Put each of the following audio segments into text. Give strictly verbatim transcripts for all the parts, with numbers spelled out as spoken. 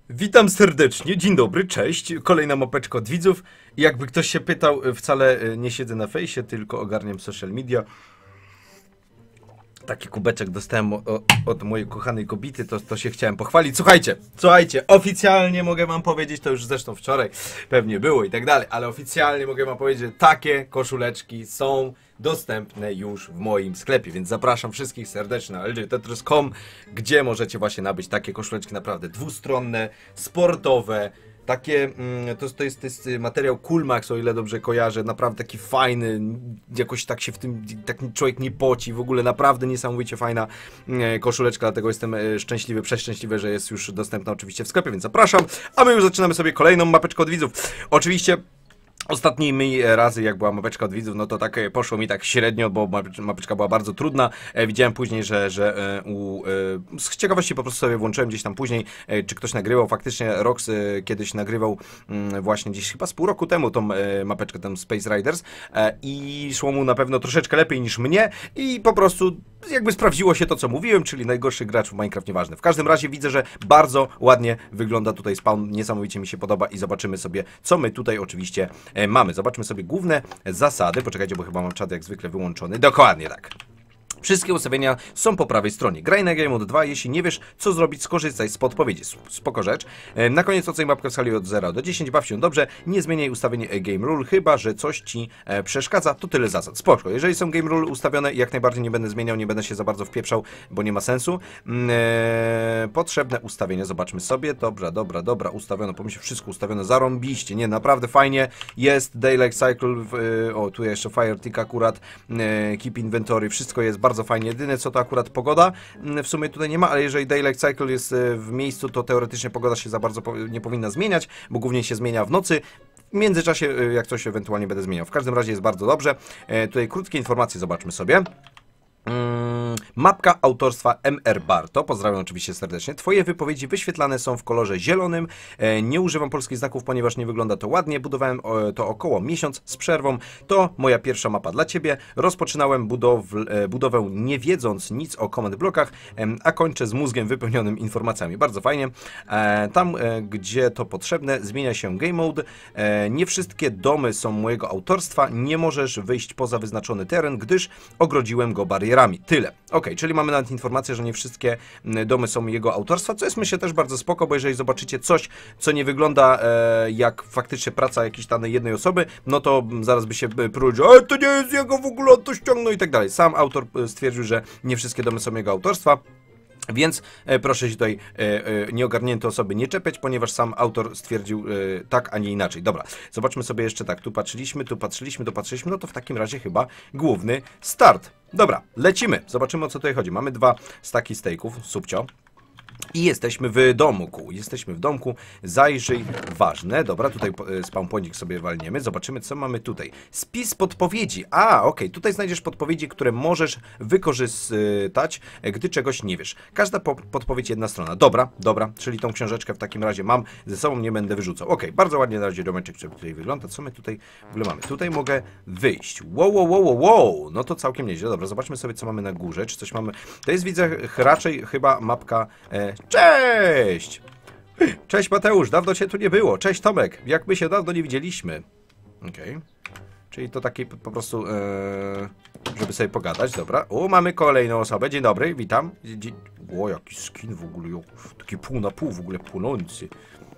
Witam serdecznie, dzień dobry, cześć, kolejna mapeczka od widzów. Jakby ktoś się pytał, wcale nie siedzę na fejsie, tylko ogarniam social media. Taki kubeczek dostałem o, od mojej kochanej kobiety, to, to się chciałem pochwalić. Słuchajcie, słuchajcie, oficjalnie mogę wam powiedzieć, to już zresztą wczoraj pewnie było i tak dalej, ale oficjalnie mogę wam powiedzieć, że takie koszuleczki są dostępne już w moim sklepie, więc zapraszam wszystkich serdecznie na L G Tetris kropka com, gdzie możecie właśnie nabyć takie koszuleczki naprawdę dwustronne, sportowe. Takie, mm, to, to, jest, to jest materiał Coolmax, o ile dobrze kojarzę, naprawdę taki fajny, jakoś tak się w tym, tak człowiek nie poci, w ogóle naprawdę niesamowicie fajna e, koszuleczka, dlatego jestem e, szczęśliwy, przeszczęśliwy, że jest już dostępna oczywiście w sklepie, więc zapraszam, a my już zaczynamy sobie kolejną mapeczkę od widzów. Oczywiście ostatnimi razy, jak była mapeczka od widzów, no to tak poszło mi tak średnio, bo mapeczka była bardzo trudna. E, widziałem później, że, że e, u, e, z ciekawości po prostu sobie włączyłem gdzieś tam później, e, czy ktoś nagrywał. Faktycznie Rox e, kiedyś nagrywał m, właśnie gdzieś chyba z pół roku temu tą e, mapeczkę, tam Space Riders e, i szło mu na pewno troszeczkę lepiej niż mnie i po prostu jakby sprawdziło się to, co mówiłem, czyli najgorszy gracz w Minecraft, nieważne. W każdym razie widzę, że bardzo ładnie wygląda tutaj spawn, niesamowicie mi się podoba i zobaczymy sobie, co my tutaj oczywiście e, mamy. Zobaczmy sobie główne zasady. Poczekajcie, bo chyba mam czat jak zwykle wyłączony. Dokładnie tak. Wszystkie ustawienia są po prawej stronie. Graj na Game Mode dwa, jeśli nie wiesz, co zrobić, skorzystaj z podpowiedzi. Spoko rzecz. Na koniec oceń mapkę w skali od zera do dziesięciu, baw się dobrze, nie zmieniaj ustawień Game Rule, chyba że coś ci e, przeszkadza, to tyle zasad. Spoko. Jeżeli są Game Rule ustawione, jak najbardziej nie będę zmieniał, nie będę się za bardzo wpieprzał, bo nie ma sensu. E, potrzebne ustawienia, zobaczmy sobie. Dobra, dobra, dobra, ustawiono, pomyśl, wszystko ustawione, zarąbiście, nie, naprawdę fajnie. Jest Daylight Cycle, w, e, o, tu jeszcze Fire Tick akurat, e, Keep Inventory, wszystko jest bardzo fajnie. Jedyne co to akurat pogoda w sumie tutaj nie ma, ale jeżeli Daylight Cycle jest w miejscu, to teoretycznie pogoda się za bardzo nie powinna zmieniać, bo głównie się zmienia w nocy. W międzyczasie jak coś ewentualnie będę zmieniał. W każdym razie jest bardzo dobrze. Tutaj krótkie informacje zobaczmy sobie. Mapka autorstwa M R Barto, pozdrawiam oczywiście serdecznie. Twoje wypowiedzi wyświetlane są w kolorze zielonym. E, nie używam polskich znaków, ponieważ nie wygląda to ładnie. Budowałem o, to około miesiąc z przerwą. To moja pierwsza mapa dla Ciebie. Rozpoczynałem budow, e, budowę nie wiedząc nic o command blokach, e, a kończę z mózgiem wypełnionym informacjami. Bardzo fajnie. E, tam, e, gdzie to potrzebne, zmienia się game mode. E, nie wszystkie domy są mojego autorstwa. Nie możesz wyjść poza wyznaczony teren, gdyż ogrodziłem go barierami. Tyle. Ok, czyli mamy nawet informację, że nie wszystkie domy są jego autorstwa, co jest myślę też bardzo spoko, bo jeżeli zobaczycie coś, co nie wygląda e, jak faktycznie praca jakiejś danej jednej osoby, no to zaraz by się próżył, ale to nie jest jego w ogóle, on to ściągnął i tak dalej. Sam autor stwierdził, że nie wszystkie domy są jego autorstwa. Więc e, proszę się tutaj e, e, nieogarnięte osoby nie czepiać, ponieważ sam autor stwierdził e, tak, a nie inaczej. Dobra, zobaczmy sobie jeszcze tak, tu patrzyliśmy, tu patrzyliśmy, tu patrzyliśmy, no to w takim razie chyba główny start. Dobra, lecimy, zobaczymy o co tutaj chodzi. Mamy dwa staki steaków, subcio. I jesteśmy w domku, jesteśmy w domku, zajrzyj, ważne, dobra, tutaj spawn pointik sobie walniemy, zobaczymy co mamy tutaj. Spis podpowiedzi, a okej, okay. Tutaj znajdziesz podpowiedzi, które możesz wykorzystać, gdy czegoś nie wiesz. Każda po podpowiedź jedna strona, dobra, dobra, czyli tą książeczkę w takim razie mam ze sobą, nie będę wyrzucał. Okej, okay. Bardzo ładnie na razie domeczek tutaj wygląda, co my tutaj w ogóle mamy? Tutaj mogę wyjść, wow, wow, wow, wow, wow, no to całkiem nieźle, dobra, zobaczmy sobie co mamy na górze, czy coś mamy, to jest widzę raczej chyba mapka e, Cześć! Cześć Mateusz, dawno cię tu nie było. Cześć Tomek, jak my się dawno nie widzieliśmy. Okej. Okay. Czyli to taki po prostu, ee, żeby sobie pogadać, dobra. O, mamy kolejną osobę, dzień dobry, witam. Dzień... O, jaki skin w ogóle, taki pół na pół w ogóle płonący.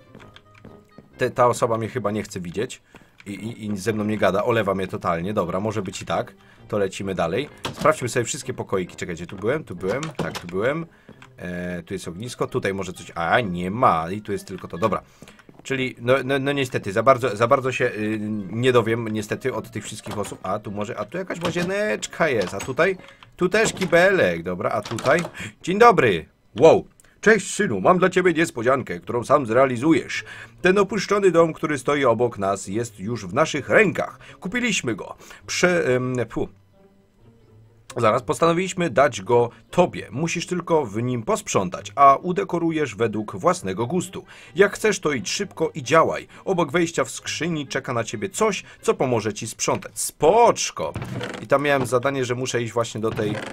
Te, ta osoba mnie chyba nie chce widzieć i, i, i ze mną nie gada, olewa mnie totalnie, dobra, może być i tak. To lecimy dalej. Sprawdźmy sobie wszystkie pokoiki, czekajcie, tu byłem, tu byłem, tak, tu byłem. E, tu jest ognisko, tutaj może coś... A, nie ma, i tu jest tylko to, dobra. Czyli, no, no, no niestety, za bardzo, za bardzo się y, nie dowiem, niestety, od tych wszystkich osób. A, tu może, a tu jakaś łazieneczka jest, a tutaj, tu też kibelek, dobra, a tutaj... Dzień dobry! Wow! Cześć synu, mam dla ciebie niespodziankę, którą sam zrealizujesz. Ten opuszczony dom, który stoi obok nas, jest już w naszych rękach. Kupiliśmy go. Prze... Ym, Zaraz postanowiliśmy dać go tobie. Musisz tylko w nim posprzątać, a udekorujesz według własnego gustu. Jak chcesz, to idź szybko i działaj. Obok wejścia w skrzyni czeka na ciebie coś, co pomoże ci sprzątać. Spoczko! I tam miałem zadanie, że muszę iść właśnie do tej,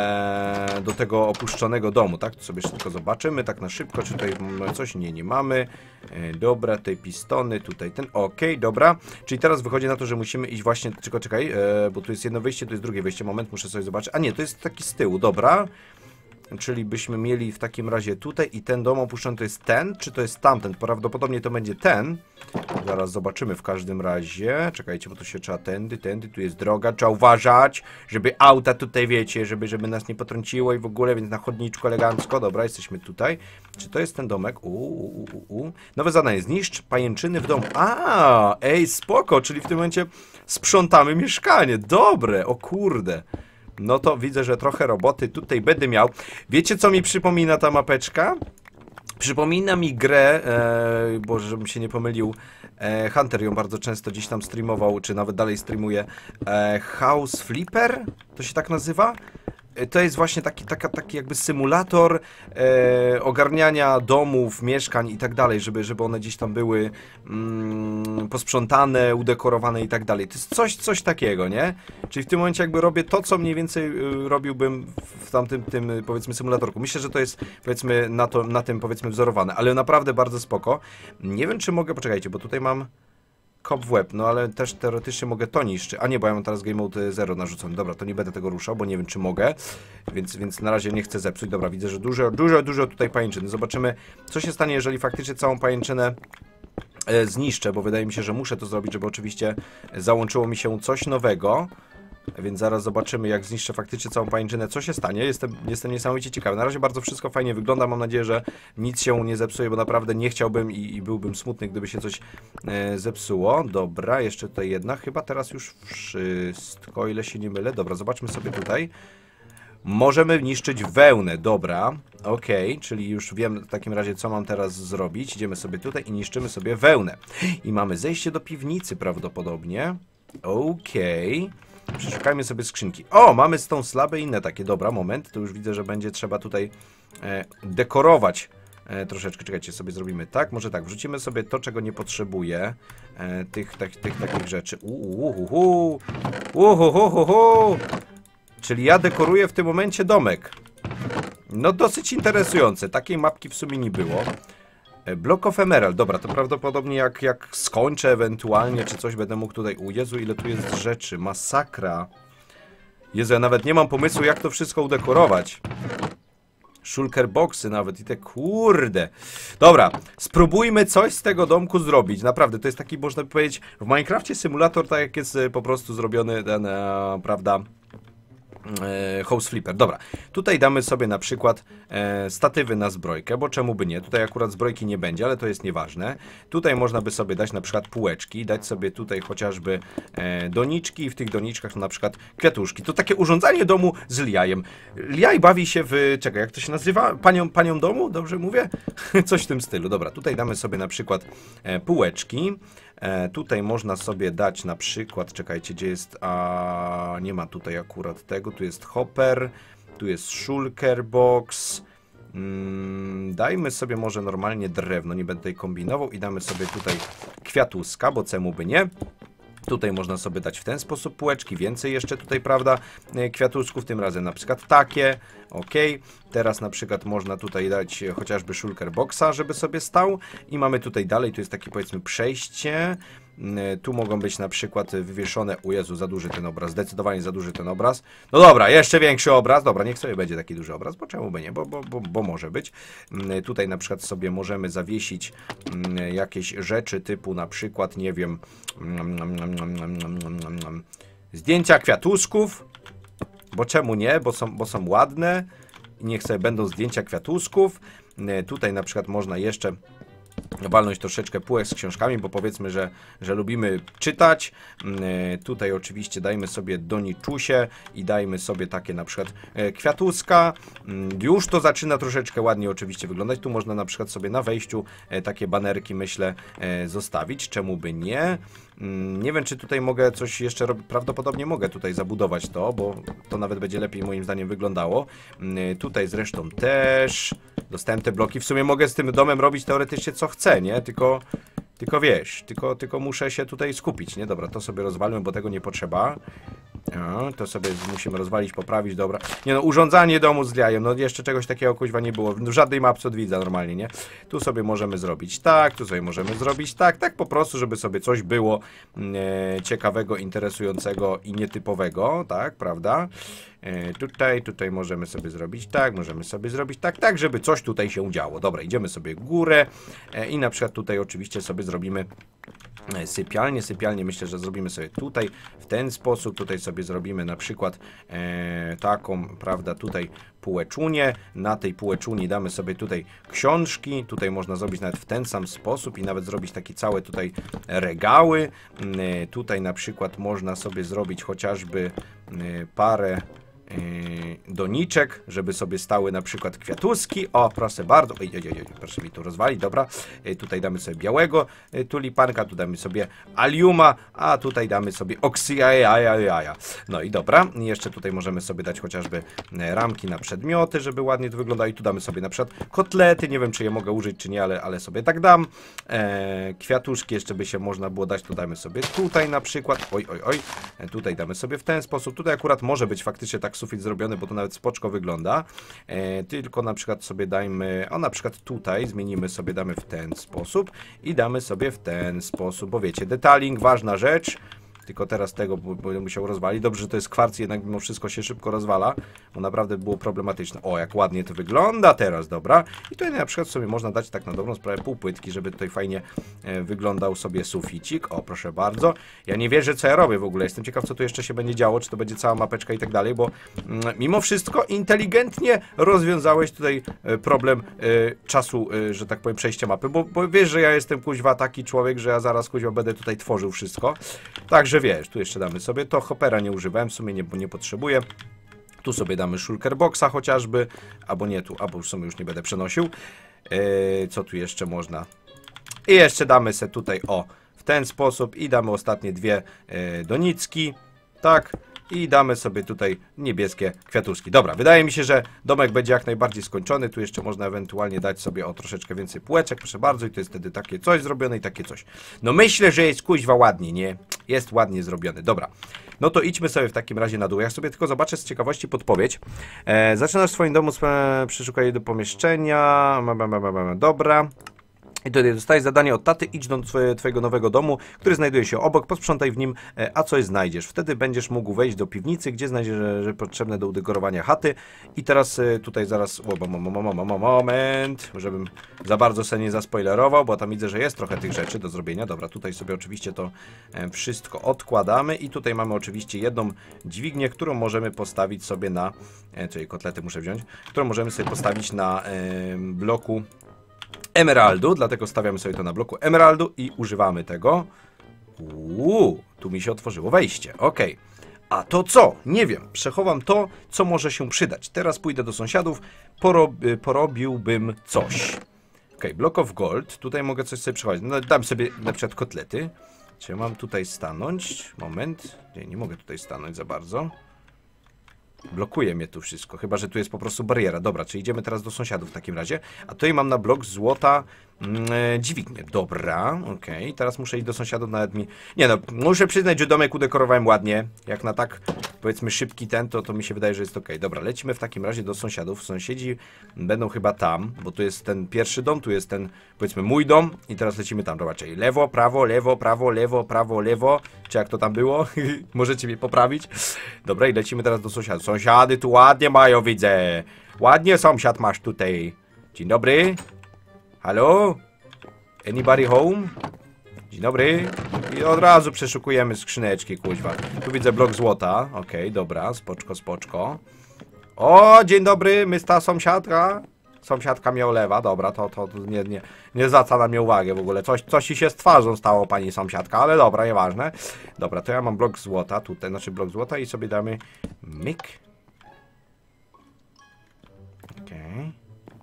e, do tego opuszczonego domu, tak? To sobie tylko zobaczymy, tak na szybko, czy tutaj mamy coś? Nie, nie mamy. E, dobra, tej pistony, tutaj ten, okej, dobra. Czyli teraz wychodzi na to, że musimy iść właśnie, tylko czekaj, e, bo tu jest jedno wyjście, tu jest drugie wyjście, moment, muszę sobie zobaczyć. A nie, to jest taki z tyłu, dobra. Czyli byśmy mieli w takim razie tutaj i ten dom opuszczony to jest ten, czy to jest tamten? Prawdopodobnie to będzie ten. Zaraz zobaczymy w każdym razie. Czekajcie, bo tu się trzeba tędy, tędy, tu jest droga. Trzeba uważać, żeby auta tutaj, wiecie, żeby, żeby nas nie potrąciło i w ogóle, więc na chodniczku elegancko. Dobra, jesteśmy tutaj. Czy to jest ten domek? Uuu, uu, uu. Nowe zadanie, zniszcz pajęczyny w domu. A, ej, spoko, czyli w tym momencie sprzątamy mieszkanie. Dobre, o kurde. No to widzę, że trochę roboty tutaj będę miał. Wiecie, co mi przypomina ta mapeczka? Przypomina mi grę, e, bo żebym się nie pomylił, e, Hunter ją bardzo często gdzieś tam streamował, czy nawet dalej streamuje. E, House Flipper? To się tak nazywa? To jest właśnie taki, taka, taki jakby symulator e, ogarniania domów, mieszkań i tak dalej, żeby, żeby one gdzieś tam były mm, posprzątane, udekorowane i tak dalej. To jest coś, coś takiego, nie? Czyli w tym momencie jakby robię to, co mniej więcej y, robiłbym w tamtym, tym, powiedzmy, symulatorku. Myślę, że to jest, powiedzmy, na, to, na tym, powiedzmy, wzorowane, ale naprawdę bardzo spoko. Nie wiem, czy mogę, poczekajcie, bo tutaj mam kop w łeb, no ale też teoretycznie mogę to niszczyć. A nie, bo ja mam teraz Game Mode zero narzucony. Dobra, to nie będę tego ruszał, bo nie wiem, czy mogę. Więc, więc na razie nie chcę zepsuć. Dobra, widzę, że dużo, dużo, dużo tutaj pajęczyny. Zobaczymy, co się stanie, jeżeli faktycznie całą pajęczynę e, zniszczę, bo wydaje mi się, że muszę to zrobić, żeby oczywiście załączyło mi się coś nowego. Więc zaraz zobaczymy, jak zniszczę faktycznie całą pajęczynę, co się stanie. Jestem, jestem niesamowicie ciekawy. Na razie bardzo wszystko fajnie wygląda. Mam nadzieję, że nic się nie zepsuje, bo naprawdę nie chciałbym i, i byłbym smutny, gdyby się coś e, zepsuło. Dobra, jeszcze tutaj jedna. Chyba teraz już wszystko, o ile się nie mylę. Dobra, zobaczmy sobie tutaj. Możemy niszczyć wełnę. Dobra, okej, okay, czyli już wiem w takim razie, co mam teraz zrobić. Idziemy sobie tutaj i niszczymy sobie wełnę. I mamy zejście do piwnicy prawdopodobnie. Okej. Okay. Przeszukajmy sobie skrzynki. O, mamy stone slaby i inne takie. Dobra, moment, to już widzę, że będzie trzeba tutaj e, dekorować e, troszeczkę. Czekajcie, sobie zrobimy tak. Może tak, wrzucimy sobie to, czego nie potrzebuję. E, tych, tych, tych takich rzeczy. Uhuhu. Uhuhuhu. Czyli ja dekoruję w tym momencie domek. No dosyć interesujące. Takiej mapki w sumie nie było. Block of Emerald, dobra, to prawdopodobnie jak, jak skończę ewentualnie, czy coś będę mógł tutaj... U Jezu, ile tu jest rzeczy, masakra. Jezu, ja nawet nie mam pomysłu, jak to wszystko udekorować. Shulker boxy nawet i te, kurde. Dobra, spróbujmy coś z tego domku zrobić, naprawdę, to jest taki, można by powiedzieć, w Minecrafcie symulator, tak jak jest po prostu zrobiony ten, e, prawda... House Flipper. Dobra, tutaj damy sobie na przykład e, statywy na zbrojkę, bo czemu by nie? Tutaj akurat zbrojki nie będzie, ale to jest nieważne. Tutaj można by sobie dać na przykład półeczki, dać sobie tutaj chociażby e, doniczki i w tych doniczkach na przykład kwiatuszki. To takie urządzanie domu z Liajem. Liaj bawi się w... Czekaj, jak to się nazywa? Panią, panią domu? Dobrze mówię? Coś w tym stylu. Dobra, tutaj damy sobie na przykład e, półeczki. E, tutaj można sobie dać na przykład, czekajcie, gdzie jest, a nie ma tutaj akurat tego, tu jest hopper, tu jest shulker box, mm, dajmy sobie może normalnie drewno, nie będę tutaj kombinował i damy sobie tutaj kwiatuska, bo czemu by nie. Tutaj można sobie dać w ten sposób półeczki, więcej jeszcze tutaj, prawda, kwiatuszków, tym razem na przykład takie, ok. Teraz na przykład można tutaj dać chociażby shulker boxa, żeby sobie stał i mamy tutaj dalej, tu jest takie powiedzmy przejście, tu mogą być na przykład wywieszone, u Jezu, za duży ten obraz, zdecydowanie za duży ten obraz. No dobra, jeszcze większy obraz, dobra, niech sobie będzie taki duży obraz, bo czemu by nie, bo, bo, bo, bo może być. Tutaj na przykład sobie możemy zawiesić jakieś rzeczy typu na przykład, nie wiem, zdjęcia kwiatuszków, bo czemu nie, bo są, bo są ładne i niech sobie będą zdjęcia kwiatuszków. Tutaj na przykład można jeszcze walnąć troszeczkę półek z książkami, bo powiedzmy, że, że lubimy czytać. Yy, tutaj oczywiście dajmy sobie doniczusie i dajmy sobie takie na przykład yy, kwiatuska. Yy, już to zaczyna troszeczkę ładnie oczywiście wyglądać. Tu można na przykład sobie na wejściu yy, takie banerki, myślę, yy, zostawić. Czemu by nie? Yy, nie wiem, czy tutaj mogę coś jeszcze robić. Prawdopodobnie mogę tutaj zabudować to, bo to nawet będzie lepiej moim zdaniem wyglądało. Yy, tutaj zresztą też dostałem te bloki. W sumie mogę z tym domem robić teoretycznie co chcę, nie? Tylko, tylko wiesz, tylko, tylko muszę się tutaj skupić, nie? Dobra, to sobie rozwalmy, bo tego nie potrzeba. No, to sobie musimy rozwalić, poprawić, dobra. Nie no, urządzanie domu z jajem, no jeszcze czegoś takiego kuźwa nie było. W żadnej mapce od widza normalnie, nie? Tu sobie możemy zrobić tak, tu sobie możemy zrobić tak, tak po prostu, żeby sobie coś było e, ciekawego, interesującego i nietypowego, tak, prawda? E, tutaj, tutaj możemy sobie zrobić tak, możemy sobie zrobić tak, tak, żeby coś tutaj się działo. Dobra, idziemy sobie w górę e, i na przykład tutaj oczywiście sobie zrobimy sypialnię. Sypialnię myślę, że zrobimy sobie tutaj w ten sposób. Tutaj sobie zrobimy na przykład e, taką, prawda, tutaj półeczunię. Na tej półeczuni damy sobie tutaj książki. Tutaj można zrobić nawet w ten sam sposób i nawet zrobić takie całe tutaj regały. E, tutaj na przykład można sobie zrobić chociażby e, parę doniczek, żeby sobie stały na przykład kwiatuski. O, proszę bardzo. Oj, oj, oj, proszę mi tu rozwalić, dobra. Tutaj damy sobie białego tulipanka, tu damy sobie aliuma, a tutaj damy sobie oksyajajajaja. No i dobra. I jeszcze tutaj możemy sobie dać chociażby ramki na przedmioty, żeby ładnie to wyglądało. I tu damy sobie na przykład kotlety. Nie wiem, czy je mogę użyć, czy nie, ale, ale sobie tak dam. E, kwiatuszki jeszcze by się można było dać. Tu damy sobie tutaj na przykład. Oj, oj, oj. Tutaj damy sobie w ten sposób. Tutaj akurat może być faktycznie tak sufit zrobiony, bo to nawet spoczko wygląda. E, tylko na przykład sobie dajmy, o na przykład tutaj zmienimy sobie, damy w ten sposób i damy sobie w ten sposób, bo wiecie, detaling, ważna rzecz. Tylko teraz tego będę musiał rozwalić. Dobrze, że to jest kwarc, jednak mimo wszystko się szybko rozwala, bo naprawdę było problematyczne. O, jak ładnie to wygląda teraz, dobra. I tutaj na przykład sobie można dać tak na dobrą sprawę półpłytki, żeby tutaj fajnie e, wyglądał sobie suficik. O, proszę bardzo. Ja nie wierzę, co ja robię w ogóle. Jestem ciekaw, co tu jeszcze się będzie działo, czy to będzie cała mapeczka i tak dalej, bo mm, mimo wszystko inteligentnie rozwiązałeś tutaj e, problem e, czasu, e, że tak powiem, przejścia mapy, bo, bo wiesz, że ja jestem kuźwa taki człowiek, że ja zaraz kuźwa będę tutaj tworzył wszystko. Także wiesz, tu jeszcze damy sobie to, hoppera nie używałem, w sumie nie, bo nie potrzebuję. Tu sobie damy shulker boxa chociażby, albo nie tu, albo w sumie już nie będę przenosił. Yy, co tu jeszcze można? I jeszcze damy sobie tutaj, o, w ten sposób i damy ostatnie dwie yy, donicki, tak. I damy sobie tutaj niebieskie kwiatuszki. Dobra, wydaje mi się, że domek będzie jak najbardziej skończony. Tu jeszcze można ewentualnie dać sobie o troszeczkę więcej półeczek, proszę bardzo. I to jest wtedy takie coś zrobione i takie coś. No myślę, że jest kuźwa ładnie, nie? Jest ładnie zrobiony. Dobra. No to idźmy sobie w takim razie na dół. Ja sobie tylko zobaczę z ciekawości podpowiedź. E, zaczynasz w swoim domu przeszukać do pomieszczenia. Dobra. I tutaj dostajesz zadanie od taty, idź do twoje, twojego nowego domu, który znajduje się obok, posprzątaj w nim, e, a coś znajdziesz. Wtedy będziesz mógł wejść do piwnicy, gdzie znajdziesz że, że potrzebne do udekorowania chaty. I teraz e, tutaj zaraz, o, moment, żebym za bardzo sobie nie zaspoilerował, bo tam widzę, że jest trochę tych rzeczy do zrobienia. Dobra, tutaj sobie oczywiście to e, wszystko odkładamy i tutaj mamy oczywiście jedną dźwignię, którą możemy postawić sobie na, e, czyli kotlety muszę wziąć, którą możemy sobie postawić na e, bloku emeraldu, dlatego stawiamy sobie to na bloku emeraldu i używamy tego. Uuu, tu mi się otworzyło wejście, ok. A to co? Nie wiem, przechowam to, co może się przydać. Teraz pójdę do sąsiadów, porob porobiłbym coś. Ok, block of gold, tutaj mogę coś sobie przechodzić. No, dam sobie na przykład kotlety. Czy mam tutaj stanąć? Moment, nie, nie mogę tutaj stanąć za bardzo. Blokuje mnie tu wszystko, chyba że tu jest po prostu bariera. Dobra, czy idziemy teraz do sąsiadów w takim razie. A tutaj mam na blok złota mm, dźwignię. Dobra, okej. Okay. Teraz muszę iść do sąsiadów, nawet mi... Nie no, muszę przyznać, że domek udekorowałem ładnie. Jak na tak, powiedzmy, szybki ten, to, to mi się wydaje, że jest ok. Dobra, lecimy w takim razie do sąsiadów. Sąsiedzi będą chyba tam, bo tu jest ten pierwszy dom, tu jest ten, powiedzmy, mój dom. I teraz lecimy tam. Dobra, czyli lewo, prawo, lewo, prawo, lewo, prawo, lewo. Czy jak to tam było? Możecie mnie poprawić. Dobra, i lecimy teraz do sąsiadów. Sąsiady tu ładnie mają, widzę. Ładnie sąsiad masz tutaj. Dzień dobry. Halo? Anybody home? Dzień dobry. I od razu przeszukujemy skrzyneczki, kuźwa. Tu widzę blok złota. Okej, okay, dobra. Spoczko, spoczko. O, dzień dobry, my ta sąsiadka. Sąsiadka mnie olewa, dobra, to, to nie, nie, nie zwraca na mnie uwagę w ogóle. Coś, coś ci się z twarzą stało, pani sąsiadka, ale dobra, nieważne. Dobra, to ja mam blok złota tutaj, znaczy blok złota i sobie damy myk. Okej. Okay.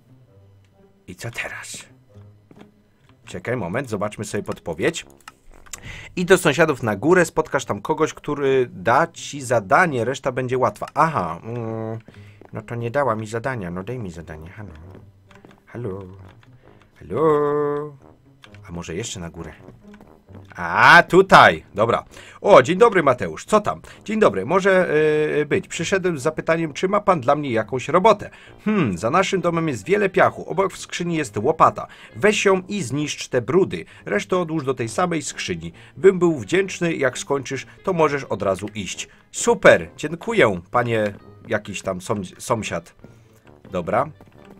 I co teraz? Czekaj, moment, zobaczmy sobie podpowiedź. I do sąsiadów na górę, spotkasz tam kogoś, który da ci zadanie, reszta będzie łatwa. Aha, mm, no to nie dała mi zadania, no daj mi zadanie, halo. Halo, halo. A może jeszcze na górę? A, tutaj, dobra. O, dzień dobry Mateusz, co tam? Dzień dobry, może yy, być. Przyszedłem z zapytaniem, czy ma pan dla mnie jakąś robotę? Hmm, za naszym domem jest wiele piachu, obok w skrzyni jest łopata. Weź ją i zniszcz te brudy, resztę odłóż do tej samej skrzyni. Bym był wdzięczny, jak skończysz, to możesz od razu iść. Super, dziękuję, panie jakiś tam sąsiad. Dobra.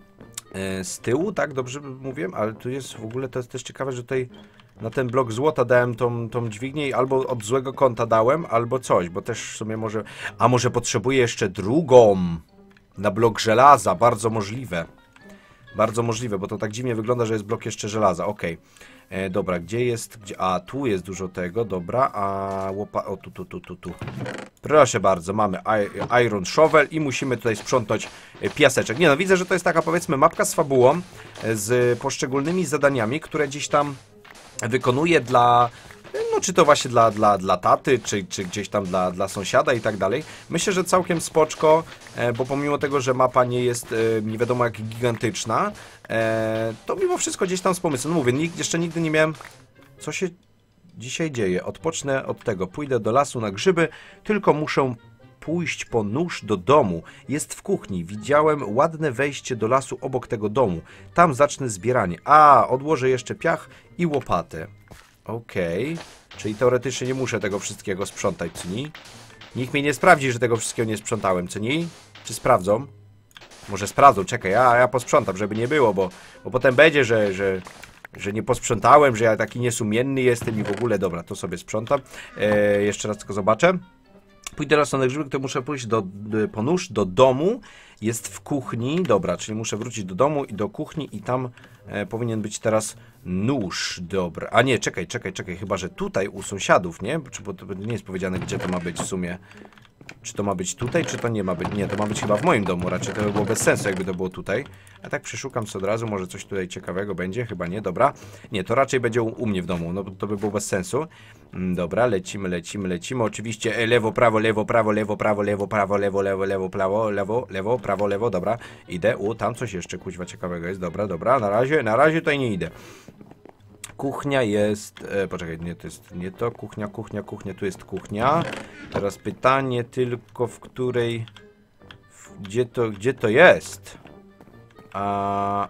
Yy, z tyłu, tak, dobrze mówiłem, ale tu jest w ogóle, to jest też ciekawe, że tutaj... Na ten blok złota dałem tą, tą dźwignię i albo od złego kąta dałem, albo coś, bo też w sumie może... A może potrzebuję jeszcze drugą na blok żelaza, bardzo możliwe. Bardzo możliwe, bo to tak dziwnie wygląda, że jest blok jeszcze żelaza, okej. Okay. Dobra, gdzie jest... Gdzie, a, tu jest dużo tego, dobra, a łopa... O, tu, tu, tu, tu, tu. Proszę bardzo, mamy Iron Shovel i musimy tutaj sprzątnąć piaseczek. Nie no, widzę, że to jest taka, powiedzmy, mapka z fabułą, z poszczególnymi zadaniami, które gdzieś tam... wykonuje dla, no czy to właśnie dla, dla, dla taty, czy, czy gdzieś tam dla, dla sąsiada i tak dalej. Myślę, że całkiem spoczko, bo pomimo tego, że mapa nie jest nie wiadomo jak gigantyczna, to mimo wszystko gdzieś tam z pomysłem. No mówię, jeszcze nigdy nie miałem... Co się dzisiaj dzieje? Odpocznę od tego, pójdę do lasu na grzyby, tylko muszę pójść po nóż do domu. Jest w kuchni. Widziałem ładne wejście do lasu obok tego domu. Tam zacznę zbieranie. A, odłożę jeszcze piach i łopatę. Okej. Okay. Czyli teoretycznie nie muszę tego wszystkiego sprzątać, co nie? Nikt mnie nie sprawdzi, że tego wszystkiego nie sprzątałem, co nie? Czy sprawdzą? Może sprawdzą, czekaj, ja, ja posprzątam, żeby nie było, bo, bo potem będzie, że, że, że nie posprzątałem, że ja taki niesumienny jestem i w ogóle, dobra, to sobie sprzątam. E, jeszcze raz tylko zobaczę. Pójdę raz na grzyby, to muszę pójść do, do, po nóż do domu. Jest w kuchni. Dobra, czyli muszę wrócić do domu i do kuchni i tam e, powinien być teraz nóż. Dobra. A nie, czekaj, czekaj, czekaj. Chyba, że tutaj u sąsiadów, nie? Czy, bo to nie jest powiedziane, gdzie to ma być w sumie. Czy to ma być tutaj, czy to nie ma być? Nie, to ma być chyba w moim domu. Raczej to by było bez sensu, jakby to było tutaj. A tak przeszukam sobie od razu. Może coś tutaj ciekawego będzie? Chyba nie. Dobra. Nie, to raczej będzie u, u mnie w domu. No to by było bez sensu. Dobra, lecimy, lecimy, lecimy. Oczywiście lewo, prawo, lewo, prawo, lewo, prawo, lewo, prawo, lewo, lewo, lewo, prawo, lewo, lewo, prawo, lewo. Dobra. Idę. U, tam coś jeszcze kuźwa ciekawego jest. Dobra, dobra. Na razie, na razie tutaj nie idę. Kuchnia jest... E, poczekaj, nie, to jest nie to. Kuchnia, kuchnia, kuchnia. Tu jest kuchnia. Teraz pytanie tylko, w której... W, gdzie to, gdzie to jest? A,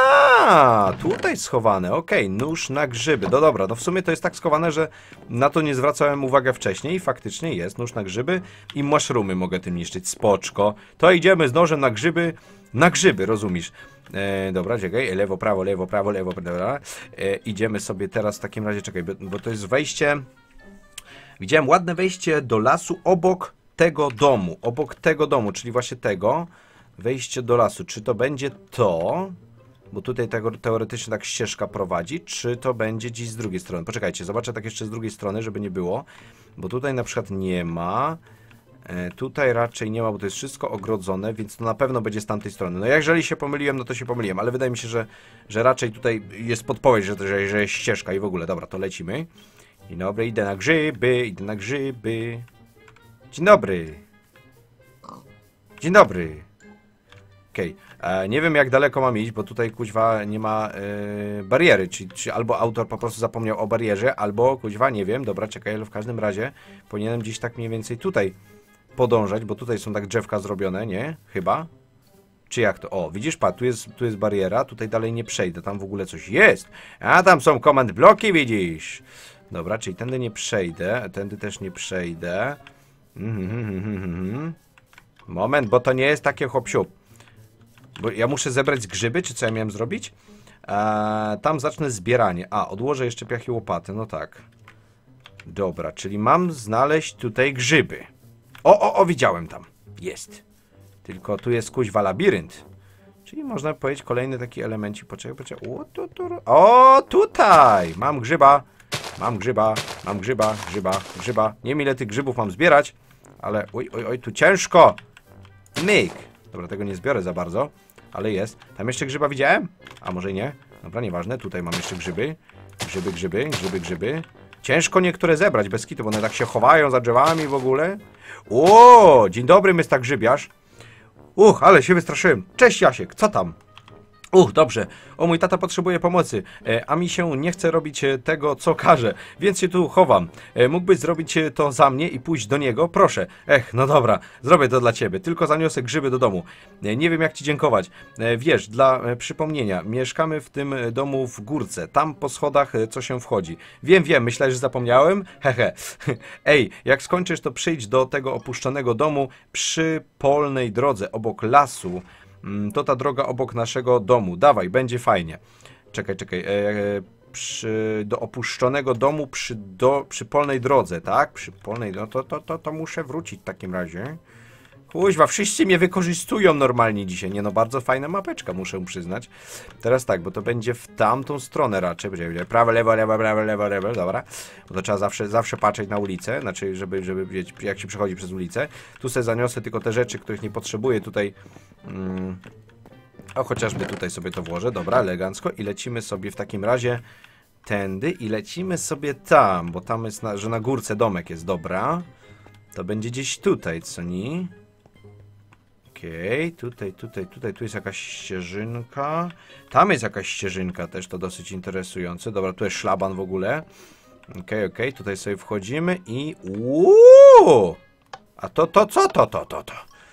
a tutaj schowane. Okej, okay, nóż na grzyby. No dobra, no w sumie to jest tak schowane, że na to nie zwracałem uwagi wcześniej. I faktycznie jest nóż na grzyby. I mushroomy mogę tym niszczyć. Spoczko. To idziemy z nożem na grzyby. Na grzyby, rozumiesz? E, dobra, czekaj, lewo, prawo, lewo, prawo, lewo, dobra. E, idziemy sobie teraz w takim razie, czekaj, bo, bo to jest wejście... Widziałem ładne wejście do lasu obok tego domu, obok tego domu, czyli właśnie tego, wejście do lasu. Czy to będzie to, bo tutaj tego, teoretycznie tak ścieżka prowadzi, czy to będzie gdzieś z drugiej strony? Poczekajcie, zobaczę tak jeszcze z drugiej strony, żeby nie było, bo tutaj na przykład nie ma... Tutaj raczej nie ma, bo to jest wszystko ogrodzone, więc to na pewno będzie z tamtej strony. No jeżeli się pomyliłem, no to się pomyliłem, ale wydaje mi się, że, że raczej tutaj jest podpowiedź, że, że, że jest ścieżka i w ogóle. Dobra, to lecimy. Dzień dobry, idę na grzyby, idę na grzyby. Dzień dobry. Dzień dobry. Okej, okay. Nie wiem jak daleko mam iść, bo tutaj kuźwa nie ma yy, bariery, czy, czy albo autor po prostu zapomniał o barierze, albo kuźwa nie wiem. Dobra, czekaj, ale w każdym razie powinienem gdzieś tak mniej więcej tutaj podążać, bo tutaj są tak drzewka zrobione, nie? Chyba. Czy jak to? O, widzisz, pa, tu jest, tu jest bariera, tutaj dalej nie przejdę, tam w ogóle coś jest. A tam są command bloki, widzisz? Dobra, czyli tędy nie przejdę, tędy też nie przejdę. Moment, bo to nie jest takie hop-siup. Bo ja muszę zebrać grzyby, czy co ja miałem zrobić? Eee, tam zacznę zbieranie. A, odłożę jeszcze piach i łopaty, no tak. Dobra, czyli mam znaleźć tutaj grzyby. O, o, o, widziałem tam. Jest. Tylko tu jest kuźwa labirynt. Czyli można powiedzieć kolejny taki elemencik. Poczekaj, poczekaj. O, tu, tu, o, tutaj! Mam grzyba. Mam grzyba, mam grzyba, grzyba, grzyba. Nie wiem ile tych grzybów mam zbierać, ale oj, oj, oj, tu ciężko. Myk. Dobra, tego nie zbiorę za bardzo, ale jest. Tam jeszcze grzyba widziałem? A może nie? Dobra, nieważne. Tutaj mam jeszcze grzyby. Grzyby, grzyby, grzyby, grzyby. Ciężko niektóre zebrać bez kitu, bo one tak się chowają za drzewami w ogóle. O, dzień dobry, mister Grzybiarz. Uch, ale się wystraszyłem. Cześć Jasiek, co tam? Uch, dobrze. O, mój tata potrzebuje pomocy, e, a mi się nie chce robić e, tego, co każe, więc się tu chowam. E, mógłbyś zrobić e, to za mnie i pójść do niego? Proszę. Ech, no dobra, zrobię to dla ciebie, tylko zaniosę grzyby do domu. E, nie wiem, jak ci dziękować. E, wiesz, dla e, przypomnienia, mieszkamy w tym e, domu w górce, tam po schodach, e, co się wchodzi. Wiem, wiem, myślałeś, że zapomniałem? Hehe. Ej, jak skończysz, to przyjdź do tego opuszczonego domu przy polnej drodze, obok lasu. To ta droga obok naszego domu. Dawaj, będzie fajnie. Czekaj, czekaj. E, przy, do opuszczonego domu przy, do, przy polnej drodze, tak? Przy polnej... No to, to, to, to muszę wrócić w takim razie. Kuźwa, wszyscy mnie wykorzystują normalnie dzisiaj. Nie no, bardzo fajna mapeczka, muszę przyznać. Teraz tak, bo to będzie w tamtą stronę raczej. Będzie prawo, lewo, lewo, prawo, lewo, lewo, dobra. Bo to trzeba zawsze, zawsze patrzeć na ulicę, znaczy, żeby, żeby wiedzieć, jak się przechodzi przez ulicę. Tu sobie zaniosę tylko te rzeczy, których nie potrzebuję tutaj. Mm, o, chociażby tutaj sobie to włożę, dobra, elegancko. I lecimy sobie w takim razie tędy i lecimy sobie tam, bo tam jest, na, że na górce domek jest, dobra. To będzie gdzieś tutaj, co nie? Okej, okay, tutaj, tutaj, tutaj, tu jest jakaś ścieżynka. Tam jest jakaś ścieżynka też, to dosyć interesujące. Dobra, tu jest szlaban w ogóle. Okej, okay, okej, okay, tutaj sobie wchodzimy i... Uuu! A to, to, co to, to, to, to?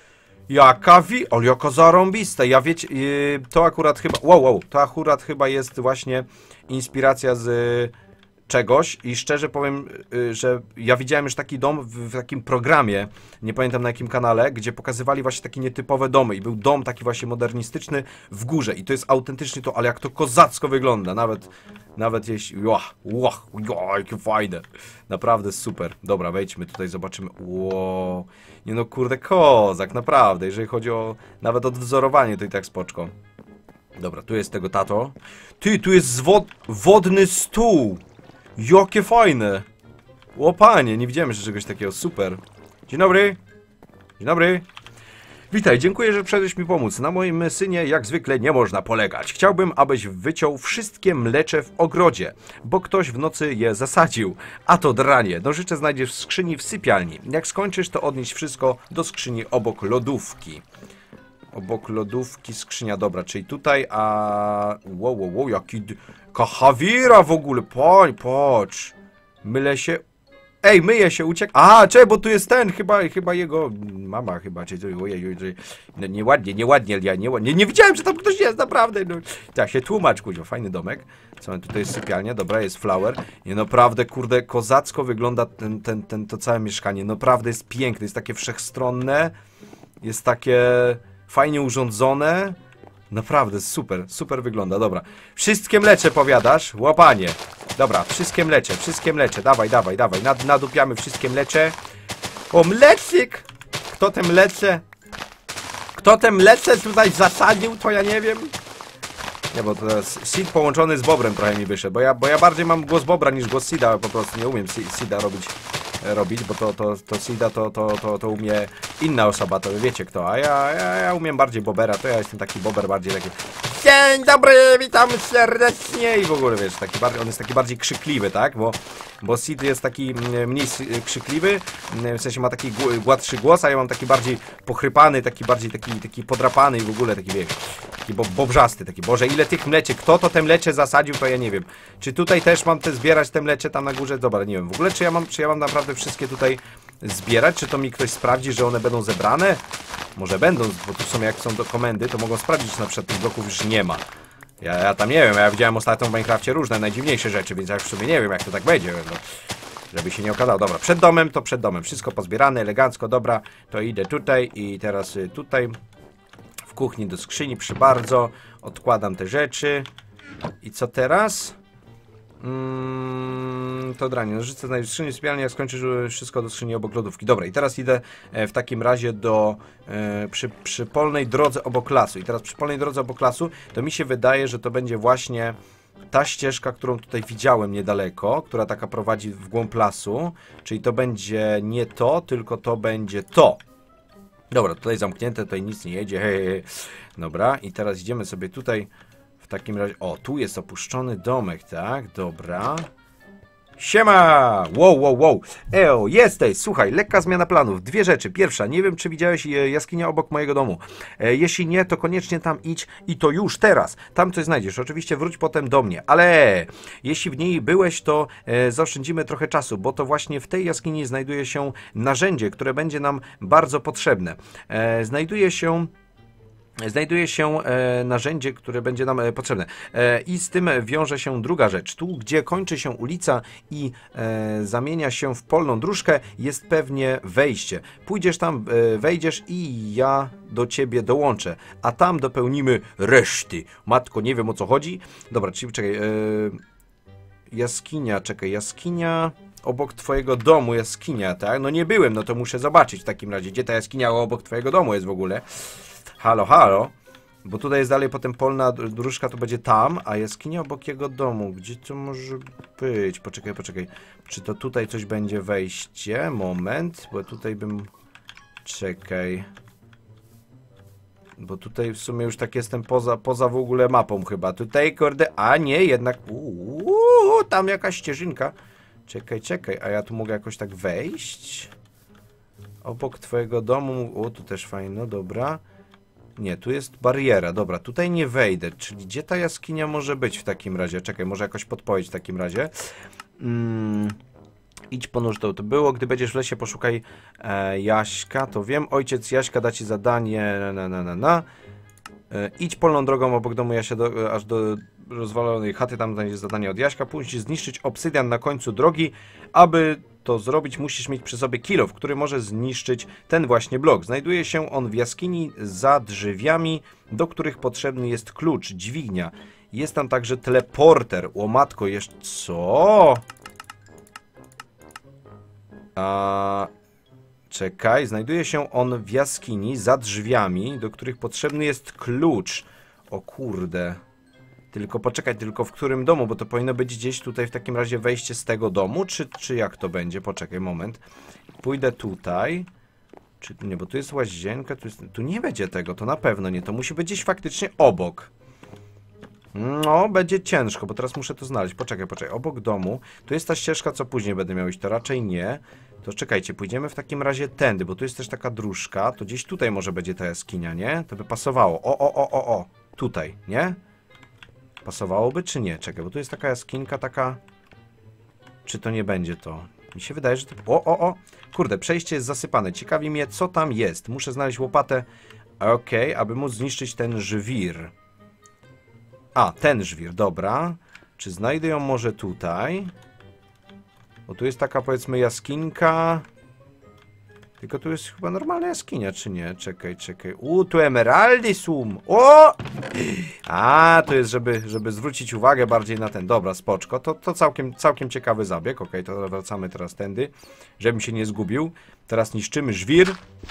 Jaka wi... O, jaka zarąbista. Ja wiecie, yy, to akurat chyba... Wow, wow, to akurat chyba jest właśnie inspiracja z... czegoś i szczerze powiem, że ja widziałem już taki dom w, w takim programie, nie pamiętam na jakim kanale, gdzie pokazywali właśnie takie nietypowe domy i był dom taki właśnie modernistyczny w górze i to jest autentycznie to, ale jak to kozacko wygląda, nawet nawet jeśli, łach, łach, łach, jakie fajne, naprawdę super. Dobra, wejdźmy tutaj, zobaczymy, wow, nie no kurde, kozak, naprawdę, jeżeli chodzi o nawet odwzorowanie, to i tak spoczko. Dobra, tu jest tego tato, ty, tu jest zwod wodny stół. Jakie fajne! O panie, nie widziałem jeszcze czegoś takiego, super. Dzień dobry. Dzień dobry. Witaj, dziękuję, że przyszedłeś mi pomóc. Na moim synie jak zwykle nie można polegać. Chciałbym, abyś wyciął wszystkie mlecze w ogrodzie, bo ktoś w nocy je zasadził. A to dranie. Nożycze znajdziesz w skrzyni w sypialni. Jak skończysz, to odnieś wszystko do skrzyni obok lodówki. Obok lodówki skrzynia, dobra, czyli tutaj, a... Wow, wow, wow, jaki... Kahawira w ogóle, patrz, patrz. Mylę się... Ej, myję się, uciek... A, czekaj, bo tu jest ten, chyba, chyba jego... Mama chyba, czy... Ojej, ojej, no, nieładnie, nieładnie, ja nie, nie, nie widziałem, że tam ktoś jest, naprawdę, no. Tak, się tłumacz, kuźwa, fajny domek. Co, tutaj jest sypialnia, dobra, jest flower. Nie, naprawdę, kurde, kozacko wygląda ten, ten, ten, to całe mieszkanie. Naprawdę jest piękne, jest takie wszechstronne. Jest takie... Fajnie urządzone. Naprawdę, super, super wygląda, dobra. Wszystkie mlecze powiadasz? Łapanie. Dobra, wszystkie mlecze, wszystkie mlecze. Dawaj, dawaj, dawaj. Nad, nadupiamy wszystkie mlecze. O, mlecyk! Kto te mlecze? Kto te mlecze tutaj zasadził, to ja nie wiem. Nie, bo to seed połączony z bobrem trochę mi wyszedł. Bo ja, bo ja bardziej mam głos bobra niż głos seeda. Po prostu nie umiem seeda robić. robić, bo to, to, to seeda to, to, to, to umie inna osoba, to wiecie kto, a ja, ja, ja umiem bardziej bobera, to ja jestem taki bober bardziej taki dzień dobry, witam serdecznie i w ogóle wiesz, taki bardziej, on jest taki bardziej krzykliwy, tak, bo, bo seed jest taki mniej krzykliwy, w sensie ma taki gładszy głos, a ja mam taki bardziej pochrypany, taki bardziej taki, taki podrapany i w ogóle taki wiesz, taki bo, bobrzasty, taki, Boże, ile tych mleczy, kto to te mlecze zasadził, to ja nie wiem, czy tutaj też mam te zbierać te mlecze tam na górze, dobra, nie wiem, w ogóle czy ja mam, czy ja mam naprawdę wszystkie tutaj zbierać, czy to mi ktoś sprawdzi, że one będą zebrane? Może będą, bo tu są jak są do komendy, to mogą sprawdzić, że na przykład tych bloków już nie ma. Ja, ja tam nie wiem, ja widziałem ostatnio w Minecrafcie różne, najdziwniejsze rzeczy, więc ja już w sumie nie wiem, jak to tak będzie, no, żeby się nie okazało. Dobra, przed domem to przed domem, wszystko pozbierane, elegancko, dobra, to idę tutaj i teraz tutaj w kuchni do skrzyni, przy bardzo, odkładam te rzeczy i co teraz? Mm, to od rania. Nożyce znajdziesz w skrzyni sypialni, jak skończysz wszystko do skrzyni obok lodówki. Dobra, i teraz idę w takim razie do e, przy, przy polnej drodze obok lasu. I teraz przy polnej drodze obok lasu, to mi się wydaje, że to będzie właśnie ta ścieżka, którą tutaj widziałem niedaleko, która taka prowadzi w głąb lasu. Czyli to będzie nie to, tylko to będzie to. Dobra, tutaj zamknięte, tutaj nic nie jedzie. Hej, hej. Dobra, i teraz idziemy sobie tutaj w takim razie... O, tu jest opuszczony domek, tak? Dobra. Siema! Wow, wow, wow. Eo, jesteś! Słuchaj, lekka zmiana planów. Dwie rzeczy. Pierwsza, nie wiem, czy widziałeś jaskinię obok mojego domu. E, jeśli nie, to koniecznie tam idź i to już teraz. Tam coś znajdziesz. Oczywiście wróć potem do mnie. Ale jeśli w niej byłeś, to e, zaoszczędzimy trochę czasu, bo to właśnie w tej jaskini znajduje się narzędzie, które będzie nam bardzo potrzebne. E, znajduje się... Znajduje się e, narzędzie, które będzie nam e, potrzebne. E, I z tym wiąże się druga rzecz. Tu, gdzie kończy się ulica i e, zamienia się w polną dróżkę, jest pewnie wejście. Pójdziesz tam, e, wejdziesz i ja do ciebie dołączę. A tam dopełnimy reszty. Matko, nie wiem, o co chodzi. Dobra, czyli czekaj. E, jaskinia, czekaj, jaskinia... Obok twojego domu jaskinia, tak? No nie byłem, no to muszę zobaczyć w takim razie, gdzie ta jaskinia obok twojego domu jest w ogóle. Halo, halo. Bo tutaj jest dalej potem polna dróżka, to będzie tam, a jaskinia obok jego domu. Gdzie to może być? Poczekaj, poczekaj. Czy to tutaj coś będzie wejście? Moment, bo tutaj bym... Czekaj. Bo tutaj w sumie już tak jestem poza, poza w ogóle mapą chyba. Tutaj, kurde, a nie, jednak... Uuu, tam jakaś ścieżynka. Czekaj, czekaj, a ja tu mogę jakoś tak wejść? Obok twojego domu... O, tu też fajno, dobra. Nie, tu jest bariera, dobra, tutaj nie wejdę. Czyli gdzie ta jaskinia może być w takim razie? Czekaj, może jakoś podpowiedź w takim razie. Mm, idź po nóż, to, to było, gdy będziesz w lesie, poszukaj e, Jaśka, to wiem. Ojciec Jaśka da ci zadanie, na, na, na, na. E, idź polną drogą obok domu Jasia do, aż do rozwalonej chaty, tam znajdziesz zadanie od Jaśka. Musisz zniszczyć obsydian na końcu drogi. Aby to zrobić, musisz mieć przy sobie kilof, który może zniszczyć ten właśnie blok. Znajduje się on w jaskini za drzewami, do których potrzebny jest klucz, dźwignia. Jest tam także teleporter. O matko, jeszcze... Co? A... Czekaj, znajduje się on w jaskini za drzwiami, do których potrzebny jest klucz. O kurde. Tylko poczekaj, tylko w którym domu, bo to powinno być gdzieś tutaj w takim razie wejście z tego domu, czy, czy jak to będzie? Poczekaj, moment. Pójdę tutaj. Czy nie, bo tu jest łazienka, tu, jest, tu nie będzie tego, to na pewno nie. To musi być gdzieś faktycznie obok. No, będzie ciężko, bo teraz muszę to znaleźć. Poczekaj, poczekaj, obok domu. Tu jest ta ścieżka, co później będę miał iść, to raczej nie. To czekajcie, pójdziemy w takim razie tędy, bo tu jest też taka dróżka. To gdzieś tutaj może będzie ta jaskinia, nie? To by pasowało. O, o, o, o, o. Tutaj, nie? Pasowałoby, czy nie? Czekaj, bo tu jest taka jaskinka, taka... Czy to nie będzie to? Mi się wydaje, że to... O, o, o! Kurde, przejście jest zasypane. Ciekawi mnie, co tam jest. Muszę znaleźć łopatę. Okej, okay, aby móc zniszczyć ten żwir. A, ten żwir, dobra. Czy znajdę ją może tutaj? Bo tu jest taka, powiedzmy, jaskinka... Tylko tu jest chyba normalna jaskinia, czy nie? Czekaj, czekaj. U, tu emeraldy są. O! A, to jest, żeby, żeby zwrócić uwagę bardziej na ten. Dobra, spoczko. To, to całkiem, całkiem ciekawy zabieg. Okej, to wracamy teraz tędy, żebym się nie zgubił. Teraz niszczymy żwir.